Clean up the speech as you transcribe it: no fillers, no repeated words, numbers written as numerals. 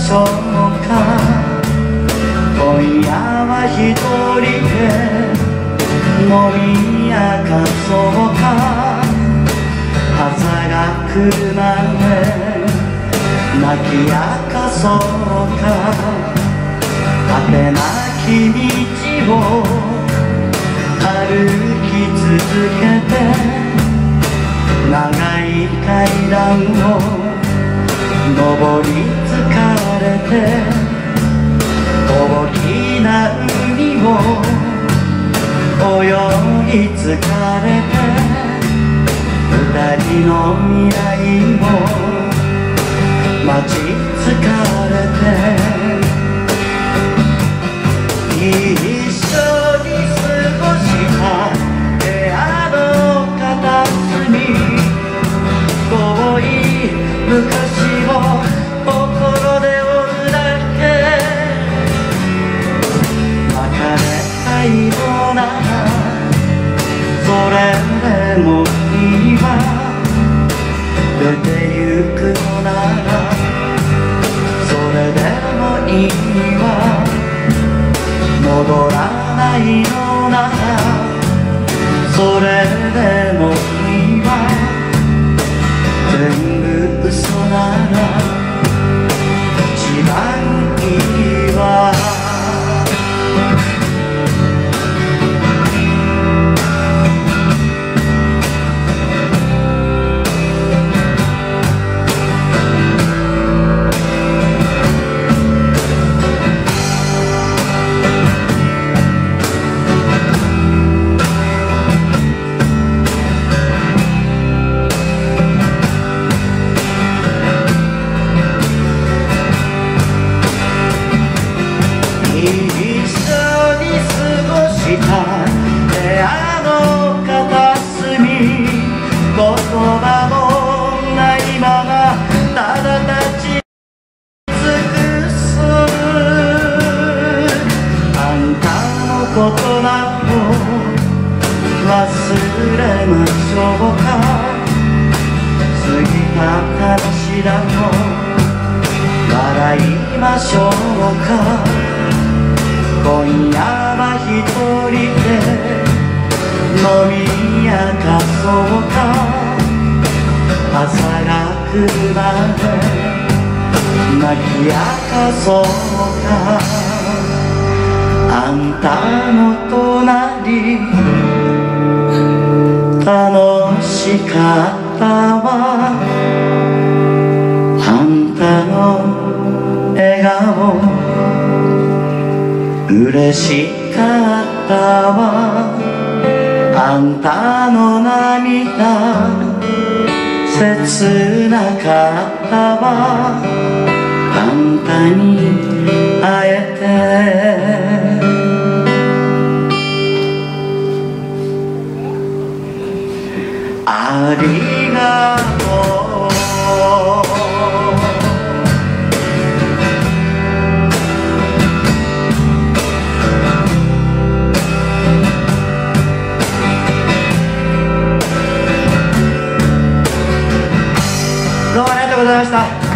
しょうか。今夜は一人で飲み明かそうか。朝が来るまで泣き明かそうか。果てなき道を歩き続けて、長い階段を上り疲れて、大きな海を泳ぎ疲れて、二人の未来を待ち疲れて、一緒に過ごした部屋の片隅、遠い昔を心で追うだけ。別れたいのならそれでもいいわ。出てゆくのならそれでもいいわ。戻らないのならそれでもいいわ。全部嘘なら一番いいわ。一緒に過ごした部屋の片隅、言葉もないままただ立ち尽くす。あんたのことなど忘れましょうか。過ぎた話だと笑いましょうか。今夜は一人で飲み明かそうか。朝が来るまで泣き明かそうか。あんたの隣楽しかったわ。あんたの笑顔嬉しかったわ。あんたの涙切なかったわ。あんたに会えてありがとう。どうもありがとうございました。